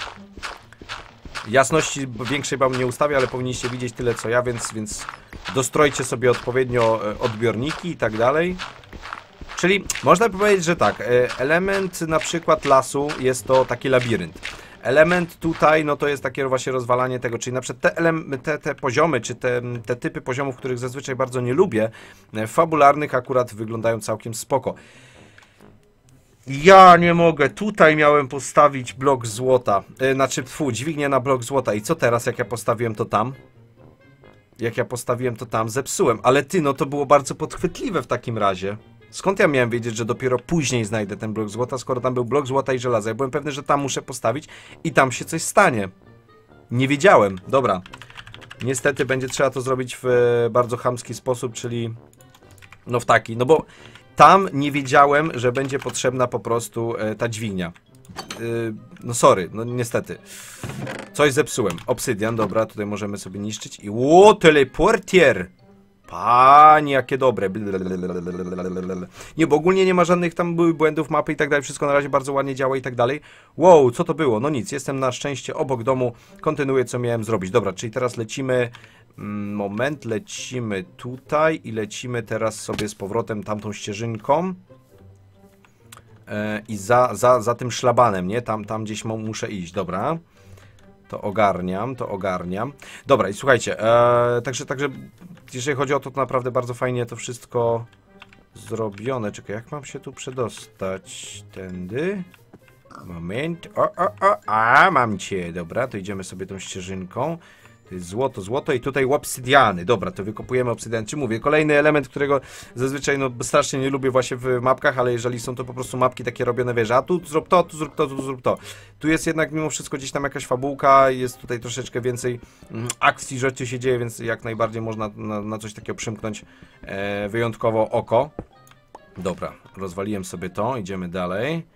Jasności większej wam nie ustawię, ale powinniście widzieć tyle co ja, więc, więc dostrojcie sobie odpowiednio odbiorniki i tak dalej. Czyli można powiedzieć, że tak, element na przykład lasu jest to taki labirynt. Element tutaj, no to jest takie właśnie rozwalanie tego, czyli na przykład te, te, te poziomy, czy te, te typy poziomów, których zazwyczaj bardzo nie lubię, fabularnych akurat wyglądają całkiem spoko. Ja nie mogę, tutaj miałem postawić blok złota, znaczy, tfu, dźwignię na blok złota i co teraz, jak ja postawiłem to tam? Jak ja postawiłem to tam, zepsułem, ale ty, no to było bardzo podchwytliwe w takim razie. Skąd ja miałem wiedzieć, że dopiero później znajdę ten blok złota, skoro tam był blok złota i żelaza? Ja byłem pewny, że tam muszę postawić i tam się coś stanie. Nie wiedziałem. Dobra. Niestety będzie trzeba to zrobić w bardzo chamski sposób, czyli no w taki. No bo tam nie wiedziałem, że będzie potrzebna po prostu e, ta dźwignia. Yy, no sorry, no niestety. Coś zepsułem. Obsydian, dobra, tutaj możemy sobie niszczyć. I ło, teleportier! Panie, jakie dobre. Nie, bo ogólnie nie ma żadnych tam były błędów mapy i tak dalej. Wszystko na razie bardzo ładnie działa i tak dalej. Wow, co to było? No nic, jestem na szczęście obok domu. Kontynuuję, co miałem zrobić. Dobra, czyli teraz lecimy... Moment, lecimy tutaj i lecimy teraz sobie z powrotem tamtą ścieżynką. E, I za, za, za tym szlabanem, nie? Tam, tam gdzieś muszę iść, dobra. To ogarniam, to ogarniam. Dobra, i słuchajcie, e, także, także jeżeli chodzi o to, to naprawdę bardzo fajnie to wszystko zrobione. Czekaj, jak mam się tu przedostać? Tędy? Moment. O, o, o, a, mam cię. Dobra, to idziemy sobie tą ścieżynką. To jest złoto, złoto i tutaj obsydiany. Dobra, to wykopujemy obsydian. Czy mówię, kolejny element, którego zazwyczaj no strasznie nie lubię właśnie w mapkach, ale jeżeli są to po prostu mapki takie robione, wiesz, a tu zrób to, tu zrób to, tu zrób to. Tu jest jednak mimo wszystko gdzieś tam jakaś fabułka, jest tutaj troszeczkę więcej mm, akcji, rzeczy się dzieje, więc jak najbardziej można na, na coś takiego przymknąć e, wyjątkowo oko. Dobra, rozwaliłem sobie to, idziemy dalej.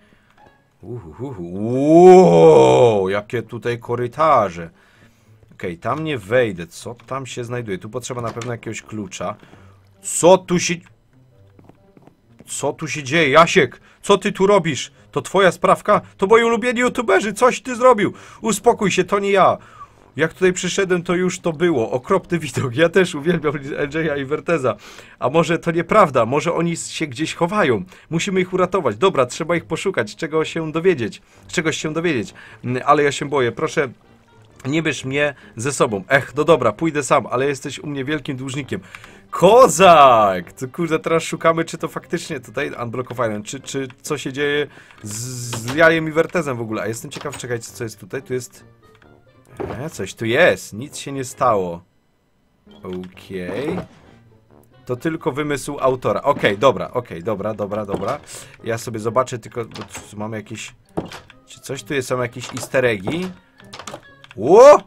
Uuu, jakie tutaj korytarze. Okej, okay, tam nie wejdę. Co tam się znajduje? Tu potrzeba na pewno jakiegoś klucza. Co tu się... Co tu się dzieje? Jasiek, co ty tu robisz? To twoja sprawka? To moi ulubieni youtuberzy. Coś ty zrobił. Uspokój się, to nie ja. Jak tutaj przyszedłem, to już to było. Okropny widok. Ja też uwielbiam L J a i Werteza. A może to nieprawda? Może oni się gdzieś chowają. Musimy ich uratować. Dobra, trzeba ich poszukać. Czego się dowiedzieć. Czegoś się dowiedzieć. Ale ja się boję. Proszę... Nie bierz mnie ze sobą. Ech, no dobra, pójdę sam, ale jesteś u mnie wielkim dłużnikiem. Kozak! To kurde, teraz szukamy, czy to faktycznie tutaj unblockowałem, czy, czy co się dzieje z, z jajem i Wertezem w ogóle. A jestem ciekaw, czekajcie, co jest tutaj. Tu jest... E, coś tu jest. Nic się nie stało. Okej. Okay. To tylko wymysł autora. Okej, okay, dobra, okej, okay, dobra, dobra, dobra. Ja sobie zobaczę tylko, bo tu mamy jakieś... Czy coś tu jest, są jakieś easter eggi? Ło!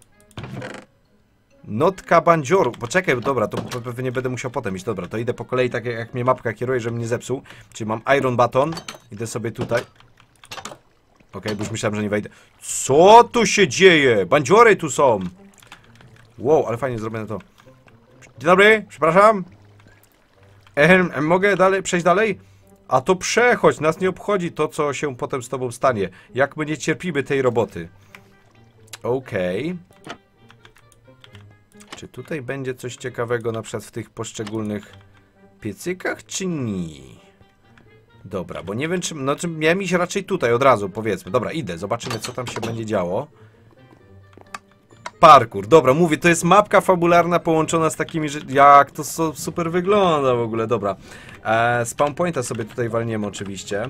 Notka bandzioru. Poczekaj, dobra, to pewnie będę musiał potem iść. Dobra, to idę po kolei tak jak mnie mapka kieruje, żebym nie zepsuł. Czyli mam Iron Baton. Idę sobie tutaj. Okej, okay, bo już myślałem, że nie wejdę. Co tu się dzieje? Bandziory tu są. Wow, ale fajnie zrobione to. Dzień dobry, przepraszam. Ehem, mogę dalej, przejść dalej? A to przechodź, nas nie obchodzi to, co się potem z tobą stanie. Jak my nie cierpimy tej roboty. Okej. Okay. Czy tutaj będzie coś ciekawego na przykład w tych poszczególnych piecykach, czy nie? Dobra, bo nie wiem, czy... No, czy miałem iść raczej tutaj od razu, powiedzmy. Dobra, idę, zobaczymy, co tam się będzie działo. Parkour, dobra, mówię, to jest mapka fabularna połączona z takimi, że... Jak to so, super wygląda w ogóle, dobra. E, spawn pointa sobie tutaj walniemy oczywiście.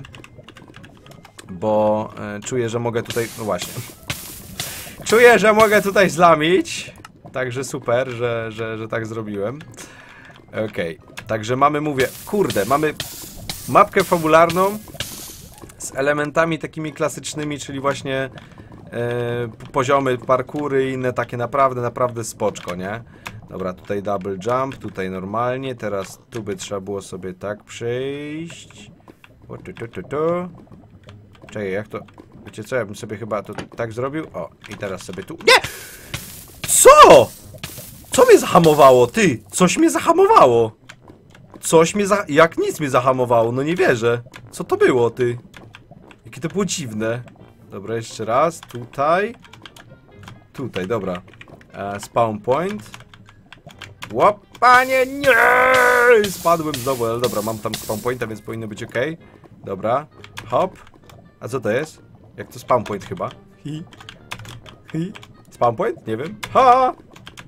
Bo e, czuję, że mogę tutaj... No właśnie. Czuję, że mogę tutaj zlamić. Także super, że, że, że tak zrobiłem. Okej, okay. Także mamy, mówię, kurde, mamy mapkę fabularną z elementami takimi klasycznymi, czyli właśnie e, poziomy, parkury i inne takie naprawdę, naprawdę spoczko, nie? Dobra, tutaj double jump, tutaj normalnie, teraz tu by trzeba było sobie tak przejść. O, tu, tu, tu, tu. Czekaj, jak to... Wiecie co, ja bym sobie chyba to tak zrobił. O, i teraz sobie tu... Nie! Co? Co mnie zahamowało? Ty, coś mnie zahamowało. Coś mnie za... Jak nic mnie zahamowało, no nie wierzę. Co to było, ty? Jakie to było dziwne. Dobra, jeszcze raz. Tutaj. Tutaj, dobra. E, spawn point. Łapanie, nie! Spadłem znowu, ale dobra, mam tam spawn pointa, więc powinno być ok. Dobra, hop. A co to jest? Jak to spawn point chyba? Hi. Hi. Spawn point? Nie wiem. Ha!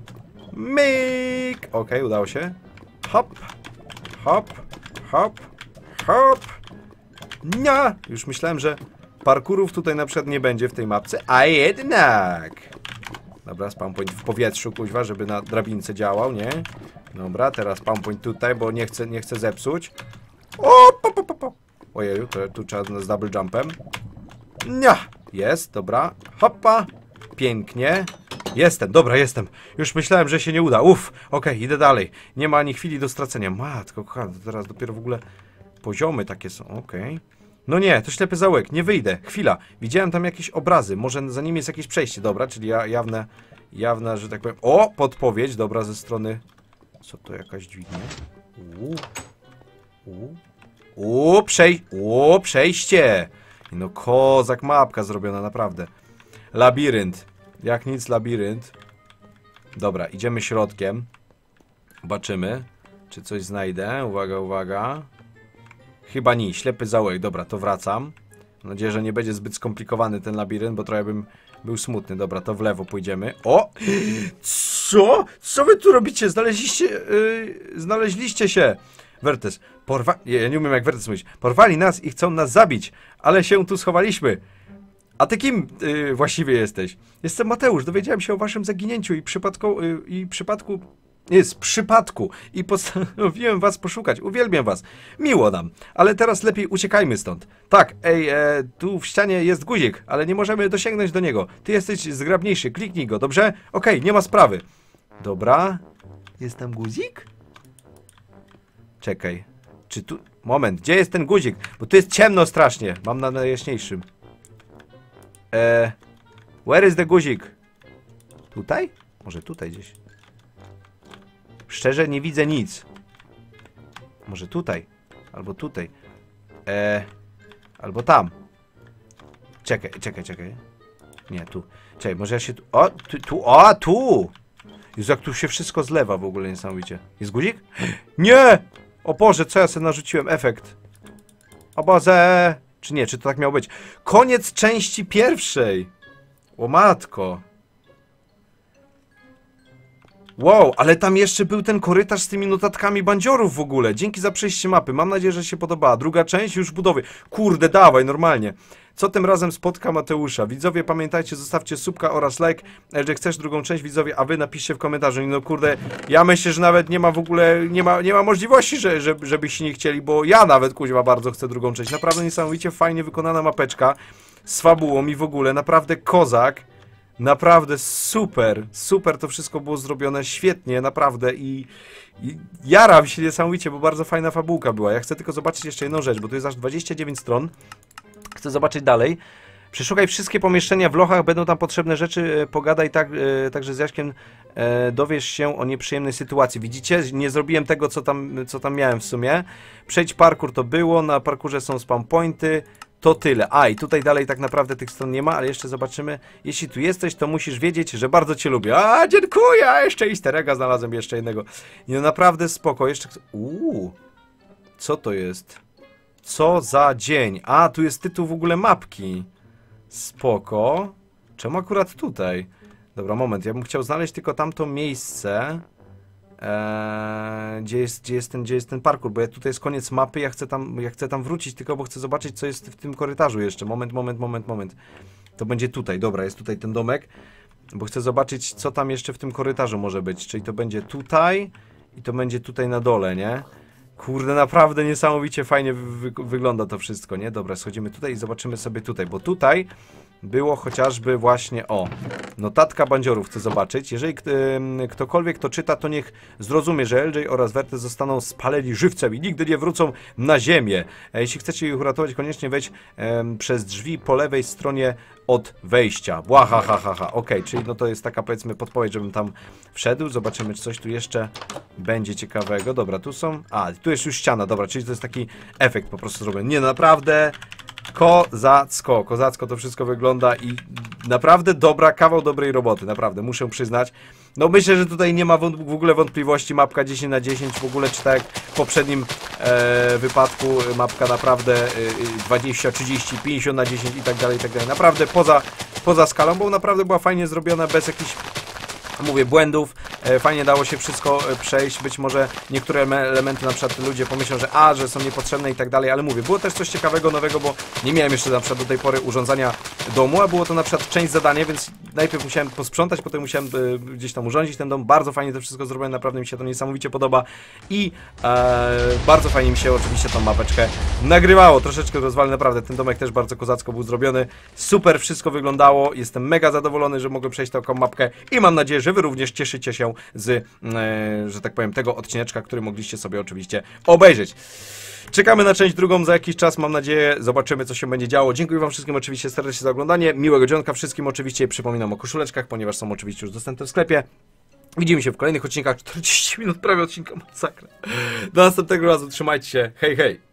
Myk! Ok, udało się. Hop. Hop. Hop. Hop. Nia! Już myślałem, że parkurów tutaj na przykład nie będzie w tej mapce, a jednak! Dobra, spawn point w powietrzu, kuźwa, żeby na drabince działał, nie? Dobra, teraz spawn point tutaj, bo nie chcę, nie chcę zepsuć. O, po, po, po, po. Ojeju, to tu trzeba z double jumpem. Nia! Jest, dobra. Hoppa! Pięknie. Jestem, dobra, jestem. Już myślałem, że się nie uda. Uff, okej, okay, idę dalej. Nie ma ani chwili do stracenia. Matko, kochana, teraz dopiero w ogóle poziomy takie są, okej. Okay. No nie, to ślepy zaułek, nie wyjdę. Chwila, widziałem tam jakieś obrazy. Może za nimi jest jakieś przejście, dobra, czyli ja, jawne, jawne, że tak powiem. O, podpowiedź, dobra, ze strony Co to, jakaś dźwignia? Uuu. Uuu. Uuu, przej... Uuu, przejście! No kozak, mapka zrobiona, naprawdę. Labirynt. Jak nic, labirynt. Dobra, idziemy środkiem. Zobaczymy, czy coś znajdę. Uwaga, uwaga. Chyba nie, ślepy zaułek. Dobra, to wracam. Mam nadzieję, że nie będzie zbyt skomplikowany ten labirynt, bo trochę bym był smutny. Dobra, to w lewo pójdziemy. O! Co? Co wy tu robicie? Znaleźliście... Yy, znaleźliście się. Wertes. Porwa... Ja nie umiem jak Wertes mówić. Porwali nas i chcą nas zabić, ale się tu schowaliśmy. A ty kim yy, właściwie jesteś? Jestem Mateusz. Dowiedziałem się o waszym zaginięciu i przypadku... Yy, i przypadku... Jest, przypadku. I postanowiłem was poszukać. Uwielbiam was. Miło nam. Ale teraz lepiej uciekajmy stąd. Tak, ej, e, tu w ścianie jest guzik, ale nie możemy dosięgnąć do niego. Ty jesteś zgrabniejszy. Kliknij go, dobrze? Okej, nie ma sprawy. Dobra. Jest tam guzik? Czekaj. Czy tu... Moment, gdzie jest ten guzik? Bo tu jest ciemno strasznie. Mam na najjaśniejszym. Eee... Where is the guzik? Tutaj? Może tutaj gdzieś. Szczerze nie widzę nic. Może tutaj. Albo tutaj. Eee... Albo tam. Czekaj, czekaj, czekaj. Nie, tu. Czekaj, może ja się tu... O, tu, tu, o, tu! Jezu, jak tu się wszystko zlewa w ogóle niesamowicie. Jest guzik? Nie! O Boże, co ja sobie narzuciłem? Efekt. O Boże! Czy nie? Czy to tak miało być? Koniec części pierwszej! O matko! Wow, ale tam jeszcze był ten korytarz z tymi notatkami bandziorów w ogóle. Dzięki za przejście mapy. Mam nadzieję, że się podobała. Druga część już w budowie. Kurde, dawaj, normalnie. Co tym razem spotka Mateusza? Widzowie, pamiętajcie, zostawcie subka oraz like. Jeżeli chcesz drugą część, widzowie, a wy napiszcie w komentarzu. No kurde, ja myślę, że nawet nie ma w ogóle, nie ma, nie ma możliwości, że, że, żebyście nie chcieli, bo ja nawet, kuźwa, bardzo chcę drugą część. Naprawdę niesamowicie fajnie wykonana mapeczka z fabułą i w ogóle, naprawdę kozak. Naprawdę super, super to wszystko było zrobione, świetnie, naprawdę i, i jaram się niesamowicie, bo bardzo fajna fabułka była. Ja chcę tylko zobaczyć jeszcze jedną rzecz, bo tu jest aż dwadzieścia dziewięć stron. Chcę zobaczyć dalej. Przeszukaj wszystkie pomieszczenia w lochach, będą tam potrzebne rzeczy, pogadaj tak, e, także z Jaśkiem, e, dowiesz się o nieprzyjemnej sytuacji. Widzicie? Nie zrobiłem tego, co tam, co tam miałem w sumie. Przejdź parkour, to było, na parkurze są spam pointy. To tyle. A, i tutaj dalej tak naprawdę tych stron nie ma, ale jeszcze zobaczymy. Jeśli tu jesteś, to musisz wiedzieć, że bardzo cię lubię. A, dziękuję! A jeszcze easter egga znalazłem, jeszcze jednego. I no naprawdę spoko. Jeszcze... Uuu. Co to jest? Co za dzień? A, tu jest tytuł w ogóle mapki. Spoko. Czemu akurat tutaj? Dobra, moment. Ja bym chciał znaleźć tylko tamto miejsce. Eee, gdzie, jest, gdzie, jest ten, gdzie jest ten parkour, bo ja tutaj jest koniec mapy, ja chcę tam, ja chcę tam wrócić, tylko bo chcę zobaczyć, co jest w tym korytarzu jeszcze. Moment, moment, moment, moment. To będzie tutaj, dobra, jest tutaj ten domek, bo chcę zobaczyć, co tam jeszcze w tym korytarzu może być. Czyli to będzie tutaj i to będzie tutaj na dole, nie? Kurde, naprawdę niesamowicie fajnie wy wygląda to wszystko, nie? Dobra, schodzimy tutaj i zobaczymy sobie tutaj, bo tutaj było chociażby właśnie, o, notatka bandziorów chcę zobaczyć. Jeżeli ktokolwiek to czyta, to niech zrozumie, że L J oraz Wertes zostaną spaleni żywcem i nigdy nie wrócą na ziemię. Jeśli chcecie ich uratować, koniecznie wejdź em, przez drzwi po lewej stronie od wejścia. Błaha, ha, ha, ha. Okej, czyli no to jest taka, powiedzmy, podpowiedź, żebym tam wszedł. Zobaczymy, czy coś tu jeszcze będzie ciekawego. Dobra, tu są... A, tu jest już ściana, dobra, czyli to jest taki efekt po prostu zrobiony. Nie, naprawdę... Kozacko, kozacko to wszystko wygląda i naprawdę dobra, kawał dobrej roboty, naprawdę, muszę przyznać. No myślę, że tutaj nie ma w ogóle wątpliwości, mapka dziesięć na dziesięć, w ogóle czy tak jak w poprzednim e, wypadku, mapka naprawdę e, dwadzieścia, trzydzieści, pięćdziesiąt na dziesięć i tak dalej, i tak dalej. Naprawdę poza, poza skalą, bo naprawdę była fajnie zrobiona, bez jakichś, mówię, błędów. E, fajnie dało się wszystko e, przejść. Być może niektóre elementy na przykład ludzie pomyślą, że a, że są niepotrzebne i tak dalej, ale mówię, było też coś ciekawego, nowego, bo nie miałem jeszcze na przykład do tej pory urządzania domu, a było to na przykład część zadania, więc najpierw musiałem posprzątać, potem musiałem e, gdzieś tam urządzić ten dom. Bardzo fajnie to wszystko zrobione, naprawdę mi się to niesamowicie podoba i e, bardzo fajnie mi się oczywiście tą mapeczkę nagrywało. Troszeczkę rozwalę, naprawdę ten domek też bardzo kozacko był zrobiony. Super wszystko wyglądało. Jestem mega zadowolony, że mogłem przejść taką mapkę i mam nadzieję, że wy również cieszycie się z, e, że tak powiem, tego odcineczka, który mogliście sobie oczywiście obejrzeć. Czekamy na część drugą za jakiś czas, mam nadzieję, zobaczymy, co się będzie działo. Dziękuję wam wszystkim oczywiście serdecznie za oglądanie, miłego dzionka wszystkim oczywiście, przypominam o koszuleczkach, ponieważ są oczywiście już dostępne w sklepie. Widzimy się w kolejnych odcinkach. czterdzieści minut prawie odcinka, masakra. Do następnego razu, trzymajcie się, hej hej!